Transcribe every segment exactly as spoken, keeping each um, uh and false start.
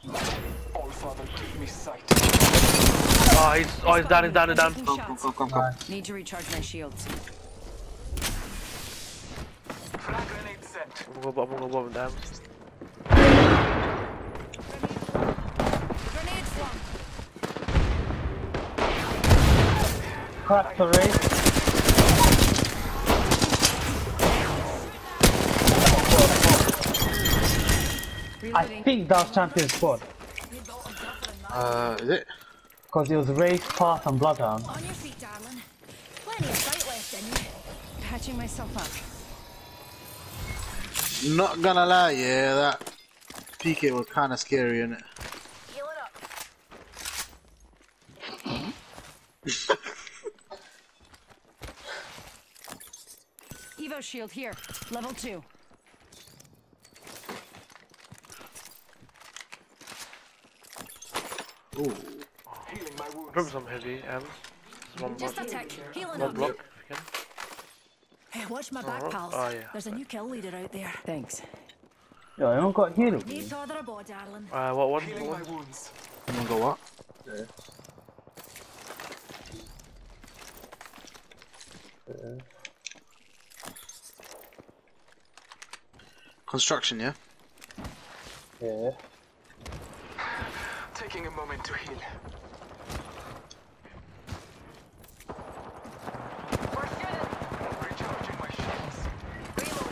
All father, give me sight. Oh, he's, oh, he's down, he's down, he's down. Come, come, come, come, come. Need to recharge my shields. Frag grenade set. I'm gonna go above, I'm gonna go above, damn. Grenade flung. Crack the race. I think that was champion squad. Uh, is it? Because it was Race, Path and Bloodhound. On your feet, darling. Plenty of fight left in you. Patching myself up. Not gonna lie, yeah, that P K was kind of scary, innit? Heal it up. Evo shield here. Level two. Ooh. Healing my wounds. Drop some heavy, Ems. One Just block. a tick. Healing One up. block, if you can. Hey, watch my back, Oh, pals. oh, yeah. There's a new kill leader out there. Thanks. Yo, you don't got healing. Need to order a bow, darling. Uh, what one? Healing What my one? wounds. You wanna go what? Yeah. Yeah. Construction, yeah? Yeah. Taking a moment to heal. We're shooting. Recharging my shields. Reload.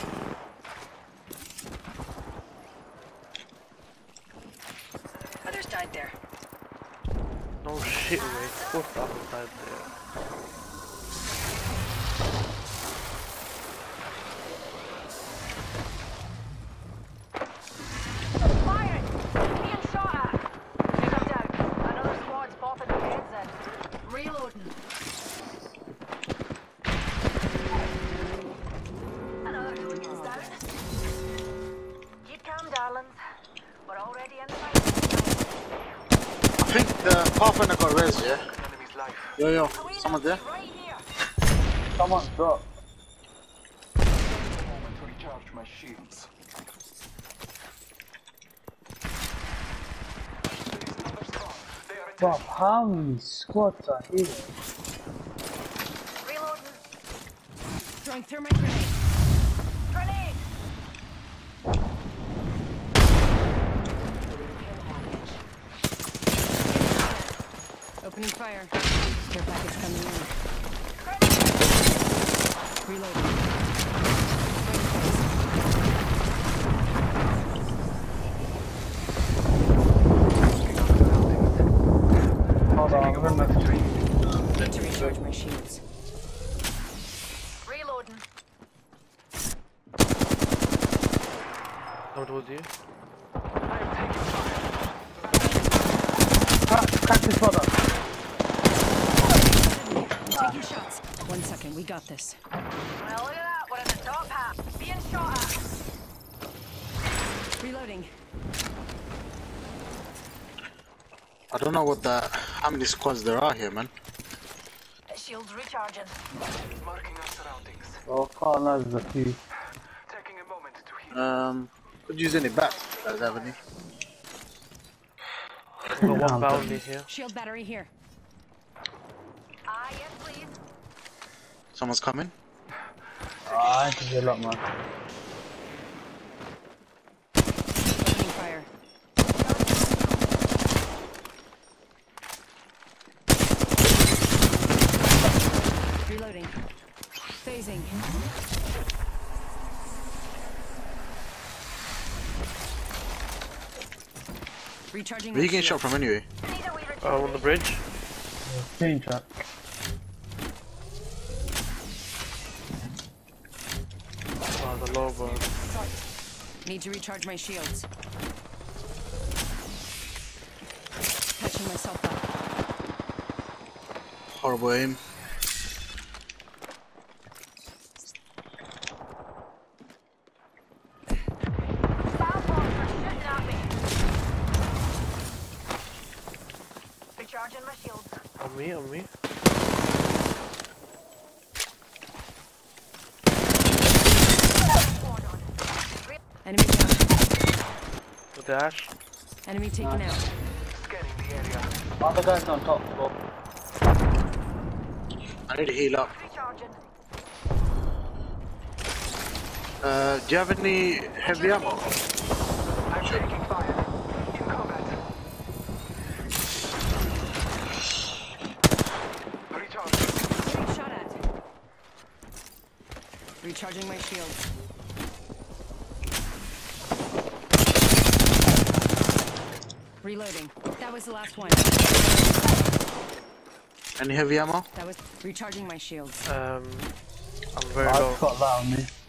Others died there. No shit, mate. What the fuck died there? Firing! Being shot at! Take him down. Another squad's popping their heads in. Reloading. Another hooligan's down. Keep calm, darlings. We're already in the fight. I think the Pathfinder got res, yeah? Enemy's life. Yo, yo, someone there? Right here. Someone dropped. Moment to recharge my shields. There is another squad. They are Bro, attacking. how many squads are here? Reloading. Throwing thermite grenade. Grenade! Opening fire. Care package coming in. Reloading. Hold on, I'm gonna Need to recharge my shields. Reloading. Come towards you. crack, crack this brother. Taking shots. One second, we got this. Well, look at that. We're in the top half. Being shot at. Reloading. I don't know what the how many squads there are here, man. Shields recharging. Marking our surroundings. Oh, can't there's a few. Taking a moment to heal. Um, could use any bats. Guys have any? I've got one bounty here. Shield battery here. Ah, yes, please. Someone's coming. Ah, I can do a lot, man. Opening fire. Reloading. Phasing. Recharging. Where are you my getting shot shields. from anyway? Uh, on the bridge. Green truck. Oh, the low bar. Need to recharge my shields. Patching myself up. Horrible aim. Recharging my shields. On me, on me. Enemy down. With the ash. Enemy taken Nice. out. Scanning the area. Other guys on top floor. I need to heal up. Recharging. Uh, do you have any heavy ammo? I'm taking fire. In combat. Recharging. Getting shot at. Recharging my shields. Reloading. That was the last one. Any heavy ammo? That was recharging my shields. Um, I'm very I've low. got that on me.